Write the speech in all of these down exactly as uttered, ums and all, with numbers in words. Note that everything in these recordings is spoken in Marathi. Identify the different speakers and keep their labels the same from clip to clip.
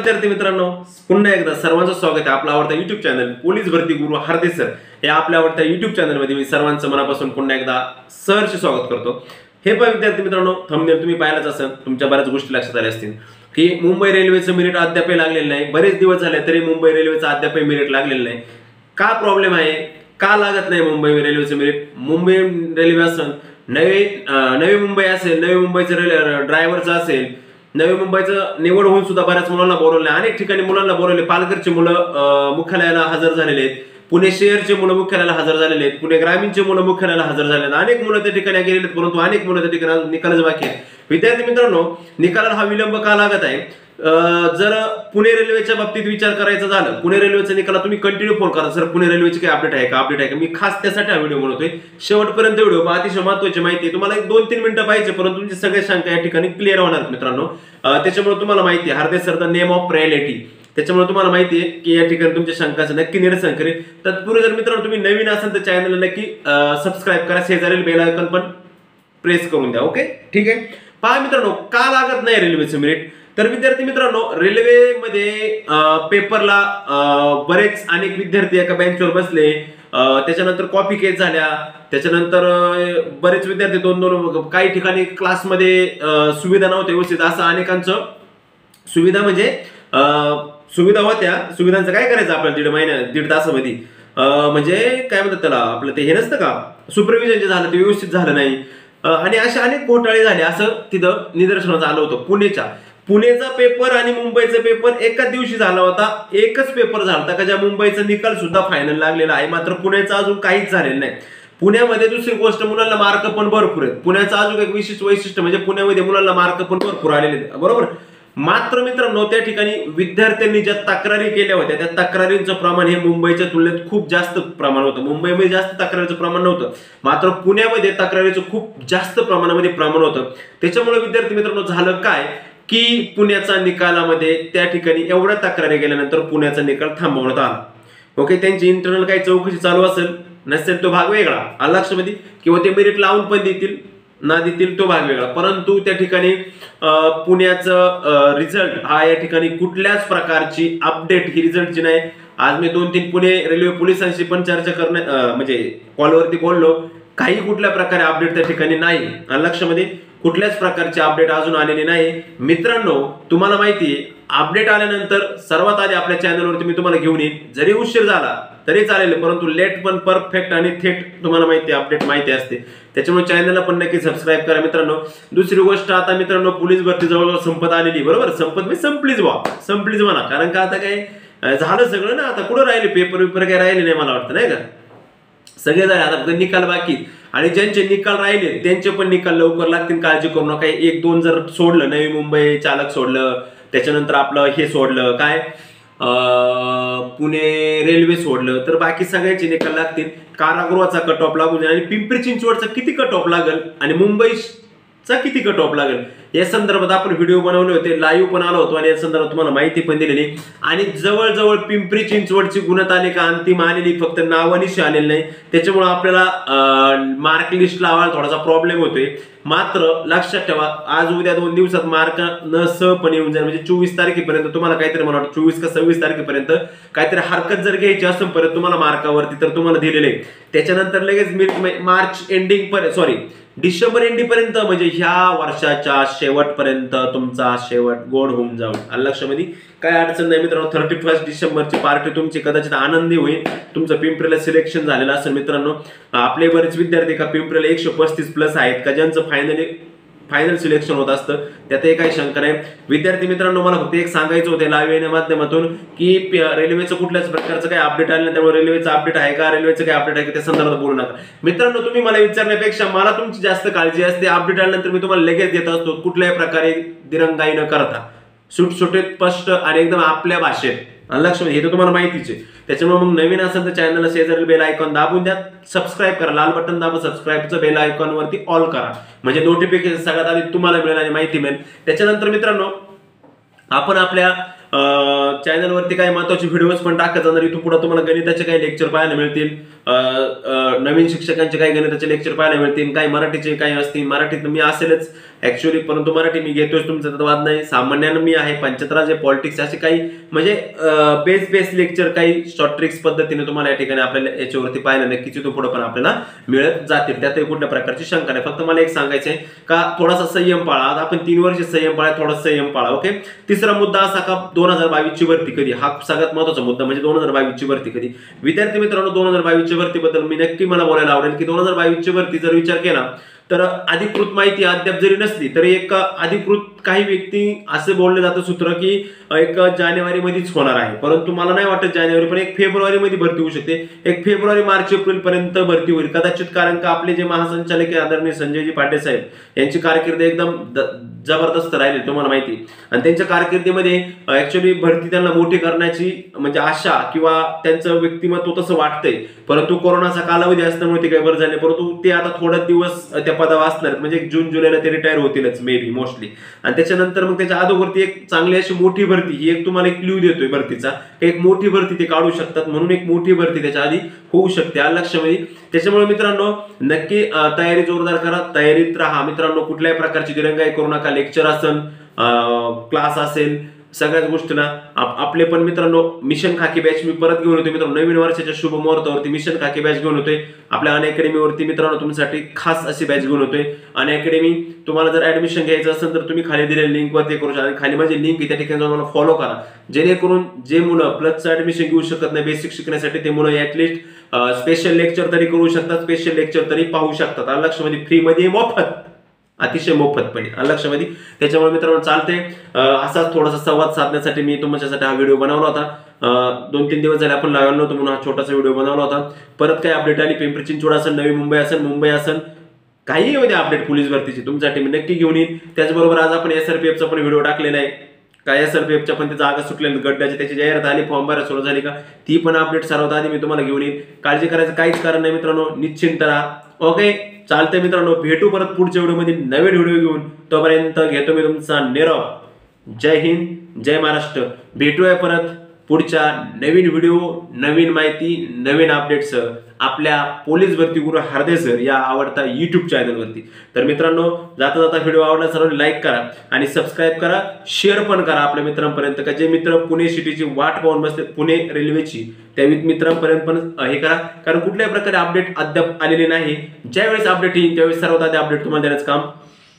Speaker 1: विद्यार्थी मित्रांनो, पुन्हा एकदा सर्वांचं स्वागत आहे आपला आवडता YouTube चॅनल पोलीस भरती गुरु हार्दिक सर हे आपल्या आवडत्या YouTube चॅनल मध्ये मी सर्वांचं मनापासून पुन्हा एकदा सहर्ष स्वागत करतो। हे पण विद्यार्थी मित्रांनो, थंबनेल तुम्ही पाहिलाच असेल, तुमच्या बऱ्याच गोष्टी लक्षात आल्या असतील की मुंबई रेल्वेचं मेरिट अद्याप लागलेलं नाही। बरेच दिवस झाले तरी मुंबई रेल्वेचं अद्याप मेरिट लागलेलं नाही। का प्रॉब्लेम आहे, का लागत नाही मुंबई रेल्वेचं मेरिट? मुंबई रेल्वे असेल, नवी नवी मुंबई असेल, नवी मुंबईचं रेल्वे ड्रायव्हरचं असेल, नवी मुंबईचं निवड होऊन सुद्धा बऱ्याच मुलांना बोलवले, अनेक ठिकाणी मुलांना बोलवले। पालघरची मुलं मुख्यालयाला हजर झालेले आहेत, पुणे शहरचे मुलं मुख्यालयाला हजर झालेले आहेत, पुणे ग्रामीणचे मुलं मुख्यालयाला हजर झालेले आहेत, अनेक मुलं त्या ठिकाणी गेलेले आहेत, परंतु अनेक मुलं त्या ठिकाणी निकालच बाकी आहे। विद्यार्थी मित्रांनो, निकालाला हा विलंब का लागत आहे? जर पुणे रेल्वेच्या बाबतीत विचार करायचा झालं, पुणे रेल्वेचा निकाल तुम्ही कंटिन्यू फोन करा, सर पुणे रेल्वेची काही अपडेट आहे का, अपडेट आहे का? मी खास त्यासाठी हा व्हिडिओ बनवतोय, शेवटपर्यंत व्हिडिओ पहा, अतिशय महत्त्वाची माहिती आहे। तुम्हाला एक दोन तीन मिनिटं पाहिजे, परंतु तुमची सगळ्या शंका या ठिकाणी क्लिअर होणार मित्रांनो। त्याच्यामुळे तुम्हाला माहिती आहे Hardik sir the name of reality, त्याच्यामुळे तुम्हाला माहिती आहे की या ठिकाणी तुमच्या शंकाचं नक्की निरसन करेल। तत्पूर्वी जर मित्रांनो तुम्ही नवीन असाल तर चॅनलला नक्की सबस्क्राईब करा, शेजारील बेल आयकॉन पण प्रेस करून द्या। ओके, ठीक आहे। पहा मित्रांनो, का लागत नाही रेल्वेचं मेरिट? तर विद्यार्थी मित्रांनो, रेल्वेमध्ये पेपरला बरेच अनेक विद्यार्थी एका बेंचवर बसले, त्याच्यानंतर कॉपी केस झाल्या, त्याच्यानंतर बरेच विद्यार्थी दोन दोन काही ठिकाणी क्लासमध्ये सुविधा नव्हत्या व्यवस्थित, असं अनेकांचं सुविधा म्हणजे सुविधा होत्या, सुविधांचं काय करायचं आपल्याला दीड महिन्या दीड तासामध्ये, म्हणजे काय म्हणतात त्याला, आपलं ते हे नसतं का, सुपरविजन जे झालं ते व्यवस्थित झालं नाही, आणि अशा अनेक घोटाळे झाले असं तिथं निदर्शनास आलं होतं। पुणेच्या पुणेचा पेपर आणि मुंबईचा पेपर एकाच दिवशी झाला होता, एकच पेपर झाला होता का ज्या मुंबईचा निकाल सुद्धा फायनल लागलेला आहे, मात्र पुण्याचा अजून काहीच झालेलं नाही। पुण्यामध्ये दुसरी गोष्ट, मुलांना मार्क पण भरपूर आहेत। पुण्याचं अजून एक विशिष्ट वैशिष्ट्य म्हणजे पुण्यामध्ये मुलांना मार्क पण भरपूर आलेले आहेत, बरोबर। मात्र मित्रांनो, त्या ठिकाणी विद्यार्थ्यांनी ज्या तक्रारी केल्या होत्या त्या तक्रारींचं प्रमाण हे मुंबईच्या तुलनेत खूप जास्त प्रमाण होतं। मुंबईमध्ये जास्त तक्रारीचं प्रमाण नव्हतं, मात्र पुण्यामध्ये तक्रारीचं खूप जास्त प्रमाणामध्ये प्रमाण होतं। त्याच्यामुळे विद्यार्थी मित्रांनो, झालं काय की पुण्याचा निकालामध्ये त्या ठिकाणी एवढ्या तक्रारी गेल्यानंतर पुण्याचा निकाल थांबवण्यात आला। ओके, त्यांची इंटरनल काही चौकशी चालू असेल नसेल तो भाग वेगळा, आला लक्षामध्ये, किंवा ते मेरिट लावून पण देतील ना देतील तो भाग वेगळा, परंतु त्या ठिकाणी पुण्याचं रिझल्ट हा या ठिकाणी कुठल्याच प्रकारची अपडेट ही रिझल्टची नाही। आज मी दोन तीन पुणे रेल्वे पोलिसांशी पण चर्चा करण्या म्हणजे कॉलवरती बोललो, काही कुठल्या प्रकारे अपडेट त्या ठिकाणी नाही, लक्षामध्ये कुठल्याच प्रकारचे अपडेट अजून आलेले नाही। मित्रांनो, तुम्हाला माहिती आहे अपडेट आल्यानंतर सर्वात आधी आपल्या चॅनलवरती मी तुम्हाला घेऊन येईन, जरी उशीर झाला तरी चालेल, परंतु लेट पण परफेक्ट आणि थेट तुम्हाला माहिती अपडेट माहिती असते, त्याच्यामुळे चॅनलला पण नक्की सबस्क्राईब करा मित्रांनो। दुसरी गोष्ट, आता मित्रांनो पोलीस भरती जवळजवळ संपत आलेली, बरोबर, संपत म्हणजे संपलीच वा संपलीच म्हणा, कारण का आता काय झालं सगळं ना, आता कुठं राहिले पेपर पेपर काय राहिले नाही मला वाटतं, नाही का, सगळे झाले, आता फक्त निकाल बाकी, आणि ज्यांचे निकाल राहिले त्यांचे पण निकाल लवकर लागतील, काळजी करू नका। एक दोन जर सोडलं, नवी मुंबई चालक सोडलं, त्याच्यानंतर आपलं हे सोडलं काय पुणे रेल्वे सोडलं, तर बाकी सगळ्यांचे निकाल लागतील। कारागृहाचा कट ऑफ लागू जाईल, आणि पिंपरी चिंचवडचा किती कट ऑफ लागेल आणि मुंबईचा किती कट ऑफ लागेल या संदर्भात आपण व्हिडिओ बनवले होते, लाईव्ह पण आलो होतो, आणि या संदर्भात तुम्हाला माहिती पण दिलेली। आणि जवळजवळ पिंपरी चिंचवडची गुणतालिका अंतिम आलेली, फक्त नावानिशी आलेली नाही, त्याच्यामुळे आपल्याला मार्क लिस्ट लावायला थोडासा प्रॉब्लेम होतोय। मात्र लक्षात ठेवा, आज उद्या दोन दिवसात मार्क न सहपण येऊन जाईल, म्हणजे चोवीस तारखेपर्यंत तुम्हाला काहीतरी, मला वाटतं चोवीस का सव्वीस तारखेपर्यंत काहीतरी हरकत जर घ्यायची असेल परत तुम्हाला मार्कावरती, तर तुम्हाला दिलेले, त्याच्यानंतर लगेच मार्च एंडिंग पर्यंत सॉरी डिसेंबर एंडिंग पर्यंत, म्हणजे ह्या वर्षाच्या शेवटपर्यंत तुमचा शेवट गोड होऊन जाईल, लक्षामध्ये काय अडचण नाही मित्रांनो। थर्टी फर्स्ट डिसेंबरची पार्टी तुमची कदाचित आनंदी होईल, तुमचं पिंपरीला सिलेक्शन झालेलं असेल मित्रांनो। आपले बरेच विद्यार्थी का पिंपरीला एकशे पस्तीस प्लस आहेत का ज्यांचं फायनली फायनल सिलेक्शन होत असतं, त्यातही काही शंका नाही। विद्यार्थी मित्रांनो, मला फक्त एक सांगायचं होतं लाईव्ह येण्या माध्यमातून की रेल्वेचं कुठल्याच प्रकारचं काही अपडेट आलं नाही, त्यामुळे रेल्वेचं अपडेट आहे का, रेल्वेचं काही अपडेट आहे का त्या संदर्भात बोलू नका मित्रांनो। तुम्ही मला विचारण्यापेक्षा मला तुमची जास्त काळजी असते, अपडेट आल्यानंतर मी तुम्हाला लगेच देत असतो, कुठल्याही प्रकारे दिरंगाई न करता, सुटसुटीत स्पष्ट आणि एकदम आपल्या भाषेत, लक्षामध्ये, हे तर तुम्हाला माहितीच आहे। त्याच्यामुळे मग नवीन असेल तर चॅनलला शेजारील बेल आयकॉन दाबून द्या, सबस्क्राईब करा, लाल बटन दाबा, सबस्क्राईबचं बेल आयकॉन वरती ऑल करा, म्हणजे नोटिफिकेशन सगळ्यात आधी तुम्हाला मिळेल आणि माहिती मिळेल। त्याच्यानंतर मित्रांनो, आपण आपल्या चॅनलवरती काही महत्त्वाचे व्हिडिओज पण टाकत जाणार, इथून पुढे तुम्हाला गणिताचे काही लेक्चर पाहायला मिळतील, नवीन शिक्षकांचे काही गणिताचे लेक्चर पाहायला मिळतील, काही मराठीचे काही असतील. मराठीत मी असेलच ऍक्च्युअली, परंतु मराठी मी घेतोच, तुमचा तर वाद नाही. सामान्यानं मी आहे, पंचतराज आहे, पॉलिटिक्स असे काही म्हणजे बेस बेस लेक्चर काही शॉर्ट ट्रिक्स पद्धतीने तुम्हाला या ठिकाणी आपल्याला याच्यावरती पाहायला नक्कीच इथून पुढे पण आपल्याला मिळत जातील. त्यातही कुठल्या प्रकारची शंका नाही. फक्त मला एक सांगायचं आहे का थोडासा संयम पाळा. आज आपण तीन वर्ष संयम पाळा, थोडा संयम पाळा. ओके. तिसरा मुद्दा असा का दोन हजार बावीस ची भरती कधी, हा सगळ्यात महत्वाचा मुद्दा म्हणजे दोन हजार बावीस ची भरती कधी. विद्यार्थी मित्रांनो, दोन हजार बावीस च्या भरतीबद्दल मी नक्की मला बोलायला आवडेल की दोन हजार बावीस ची भरती जर विचार केला तर अधिकृत माहिती अद्याप जरी नसली तरी एक अधिकृत काही व्यक्ती असे बोलले जातं सूत्र की एक जानेवारी मध्येच होणार आहे, परंतु मला नाही वाटत जानेवारी, पण एक फेब्रुवारी मध्ये भरती होऊ शकते. एक फेब्रुवारी मार्च एप्रिल पर्यंत भरती होईल कदाचित, कारण का आपले जे महासंचालक आदरणीय संजयजी पाटील साहेब यांची कारकीर्द एकदम जबरदस्त राहिली तुम्हाला माहिती, आणि त्यांच्या कारकिर्दीमध्ये ऍक्च्युअली भरती त्यांना मोठी करण्याची म्हणजे आशा किंवा त्यांचं व्यक्तिमत्व तसं वाटतंय. परंतु कोरोनाचा कालावधी असल्यामुळे ते काही बरं झाले, परंतु ते आता थोडा दिवस त्या पदावर असणार म्हणजे जून जुलैला ते रिटायर होतीलच मे बी मोस्टली. आणि त्याच्यानंतर मग त्याच्या अगोदरती एक चांगली अशी मोठी भरती, ही एक तुम्हाला एक क्ल्यू देतोय भरतीचा, एक मोठी भरती ते काढू शकतात, म्हणून एक मोठी भरती त्याच्या आधी होऊ शकते लक्षामध्ये. त्याच्यामुळे मित्रांनो नक्की तयारी जोरदार करा, तयारीत राहा मित्रांनो. कुठल्याही प्रकारची दिरंगाई करू नका. लेक्चर असेल, क्लास असेल, सगळ्याच गोष्टीला आपले पण मित्रांनो मिशन खाकी बॅच मी परत घेऊन होते मित्रांनो. नवीन वर्षाच्या शुभ मुहूर्तावरती मिशन खाकी बॅच घेऊन होते आपल्या अन अकॅडमीवरती मित्रांनो. तुमच्यासाठी खास अशी बॅच घेऊन होते अन अकॅडमी. तुम्हाला जर ऍडमिशन घ्यायचं असेल तर तुम्ही खाली दिलेल्या लिंक वरती करू शकता, आणि खाली माझी लिंक आहे त्या ठिकाणी जाऊन मला फॉलो करा, जेणेकरून जे मुलं प्लसचं ऍडमिशन घेऊ शकत नाही बेसिक शिकण्यासाठी ते मुलं ऍटलिस्ट स्पेशल लेक्चर तरी करू शकतात, स्पेशल लेक्चर तरी पाहू शकतात लक्षामध्ये. फ्री मध्ये मोफत, अतिशय मोफतपणे लक्षामध्ये. त्याच्यामुळे मित्रांनो चालते असाच थोडासा संवाद साधण्यासाठी मी तुमच्यासाठी हा व्हिडिओ बनवला होता. दोन तीन दिवस झाले आपण लावला नव्हतं म्हणून हा छोटासा व्हिडिओ बनवला होता. परत काय अपडेट आली, पिंपरी चिंचवड असेल, नवी मुंबई असेल, मुंबई असेल, काही येऊ द्या अपडेट पोलीस भरतीची तुमच्यासाठी मी नक्की घेऊन येईन. त्याचबरोबर आज आपण एसआरपीएफचा पण व्हिडिओ टाकलेला आहे. काय एसआरपीएफच्या पण ती जागा सुटलेली गड्ड्याची, त्याची जाहिरात आली, फॉर्म भरायला सुरू झाली का, ती पण अपडेट सर्वात आधी मी तुम्हाला घेऊन येईन. काळजी करायचं काहीच कारण नाही मित्रांनो, निश्चिंत राहा. ओके चालतंय मित्रांनो, भेटू परत पुढच्या व्हिडिओमध्ये नवीन व्हिडिओ घेऊन. तोपर्यंत घेतो मी तुमचा निरोप. जय हिंद, जय महाराष्ट्र. भेटूया परत पुढच्या नवीन व्हिडिओ, नवीन माहिती, नवीन अपडेट्स आपल्या पोलीस भरती गुरु हरदे सर या आवडता युट्यूब चॅनलवरती. तर मित्रांनो जाता जाता व्हिडिओ आवडला सर्वांनी लाईक करा आणि सबस्क्राईब करा, शेअर पण करा आपल्या मित्रांपर्यंत, का जे मित्र पुणे सिटीची वाट पाहून बसले पुणे रेल्वेची त्या मित्रांपर्यंत पण हे करा, कारण कुठल्याही प्रकारे अपडेट अद्याप आलेले नाही. ज्यावेळेस अपडेट येईल त्यावेळेस सर्वात आधी अपडेट तुम्हाला देण्याचं काम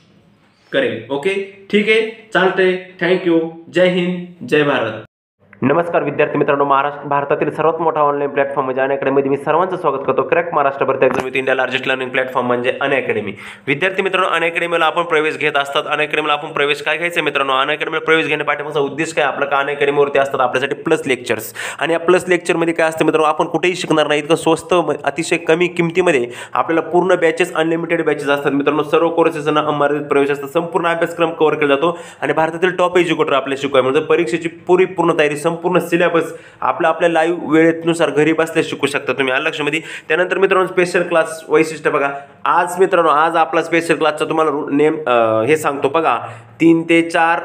Speaker 1: करेल. ओके ठीक आहे, चालतंय. थँक्यू. जय हिंद, जय भारत. नमस्कार विद्यार्थी मित्रांनो, महाराष्ट्र भारतातील सर्वात मोठा ऑनलाईन प्लॅटफॉर्म म्हणजे अन अकॅडमीमध्ये मी सर्वांचं स्वागत करतो. क्रॅक महाराष्ट्र भरती exam with India largest learning platform म्हणजे अन अकॅडमी. विद्यार्थी मित्रांनो, अन अकॅडमीला आपण प्रवेश घेत असतात. अन अकॅडमीला आपण प्रवेश काय घ्यायचं मित्रांनो, अन अकॅडमीला प्रवेश घेण्यापाठीमागचा उद्देश काय आपला, का अन अकॅडमीवरती असतात आपल्यासाठी प्लस लेक्चर्स, आणि या प्लस लेक्चरमध्ये काय असतं मित्रांनो, आपण कुठेही शिकणार नाही, इतकं स्वस्त अतिशय कमी किमतीमध्ये आपल्याला पूर्ण बॅचेस अनलिमिटेड बॅचेस असतात मित्रांनो. सर्व कोर्सेसना अमर्यादित प्रवेश असतात, संपूर्ण अभ्यासक्रम कव्हर केला जातो आणि भारतातील टॉप एज्युकेटर आपल्या शिकवाय म्हणजे परीक्षेची पुरी पूर्ण तयारी, संपूर्ण सिलेबस आपल्या आपल्या लाईव्ह वेळेनुसार घरी बसल्या शिकू शकता तुम्ही लक्षामध्ये. त्यानंतर मित्रांनो स्पेशल क्लास वैशिष्ट्य बघा. आज मित्रांनो आज आपला स्पेशल क्लासचा तुम्हाला नेम हे सांगतो बघा. तीन ते चार,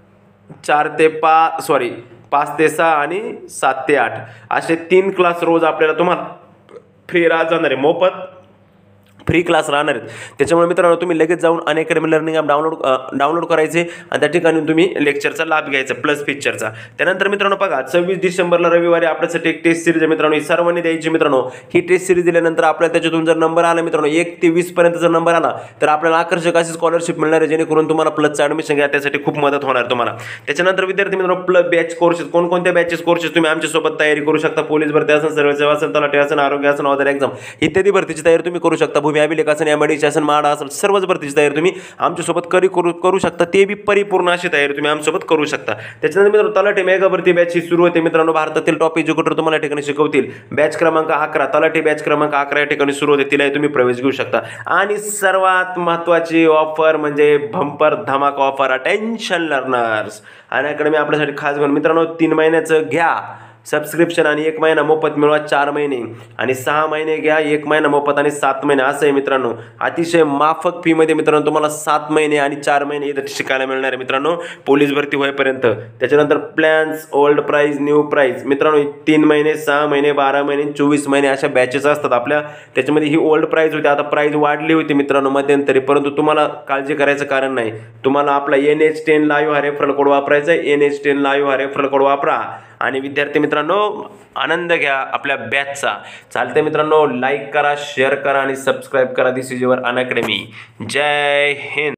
Speaker 1: चार ते पाच सॉरी पाच ते सहा आणि सात ते आठ असे तीन क्लास रोज आपल्याला तुम्हाला फ्री राहत जाणार आहे, मोफत फ्री क्लास राहणार आहेत. त्याच्यामुळे मित्रांनो तुम्ही लगेच जाऊन Unacademy learning app download download करायचे आणि त्या ठिकाणी तुम्ही लेक्चरचा लाभ घ्यायचा प्लस फीचरचा. त्यानंतर मित्रांनो बघा सव्वीस डिसेंबरला रविवारी आपल्यासाठी एक टेस्ट सिरीज आहे मित्रांनो, ही सर्वांनी द्यायची मित्रांनो. ही टेस्ट सिरीज दिल्यानंतर आपल्याला त्याच्यातून जर नंबर आला मित्रांनो एक ते वीस पर्यंत जर नंबर आला तर आपल्याला आकर्षक अशी स्कॉलरशिप मिळणार आहे, जेणेकरून तुम्हाला प्लसचं ॲडमिशन घ्या त्यासाठी खूप मदत होणार तुम्हाला. त्याच्यानंतर विद्यार्थी मित्रांनो प्लस बॅच कोर्सेस, कोणकोणत्या बॅचेस कोर्सेस तुम्ही आमच्यासोबत तयारी करू शकता. पोलीस भरती असेल, सर्व्हिस सेवा असेल, तलाठी असेल, आरोग्य असेल, ऑदर एक्झाम इत्यादी भरतीची तयारी तुम्ही करू शकता. भूमी अभिलेख असेल, एमडी शासन माडा असेल, सर्वच भरतीची तयारी तुम्ही आमच्यासोबत करी करू करू शकता. ते बी परिपूर्ण अशी तयारी तुम्ही आमच्यासोबत करू शकता. त्याच्यानंतर मित्रांनो तलाठी मेगा भरती बॅच ही सुरू होते मित्रांनो. भारतातील टॉप एज्युकेटर तुम्हाला या ठिकाणी शिकवतील. बॅच क्रमांक अकरा, तलाठी बॅच क्रमांक अकरा या ठिकाणी सुरू होते, तिलाही तुम्ही प्रवेश घेऊ शकता. आणि सर्वात महत्त्वाची ऑफर म्हणजे भंपर धमाका offer, attention learners Unacademy आपल्यासाठी खास घेऊन मित्रांनो तीन महिन्याचं घ्या सबस्क्रिप्शन आणि एक महिना मोफत मिळवा चार महिने आणि सहा महिने घ्या एक महिना मोफत आणि सात महिने असं आहे मित्रांनो. अतिशय माफक फी मध्ये मित्रांनो तुम्हाला सात महिने आणि चार महिने इथं शिकायला मिळणार आहे मित्रांनो पोलीस भरती होईपर्यंत. त्याच्यानंतर plans, old price, new price मित्रांनो तीन महिने, सहा महिने, बारा महिने, चोवीस महिने अशा बॅचेस असतात आपल्या. त्याच्यामध्ये ही ओल्ड प्राइस होती, आता प्राइस वाढली होती मित्रांनो मध्यंतरी, परंतु तुम्हाला काळजी करायचं कारण नाही. तुम्हाला आपला एन एच टेन लाईव्ह हा रेफरल कोड वापरायचा आहे. एन एच टेन लाईव्ह हा रेफरल कोड वापरा आणि विद्यार्थी मित्रांनो आनंद घ्या आपल्या बॅचचा. चालते मित्रांनो, लाईक करा, शेअर करा आणि सबस्क्राईब करा. This is your Unacademy. जय हिंद.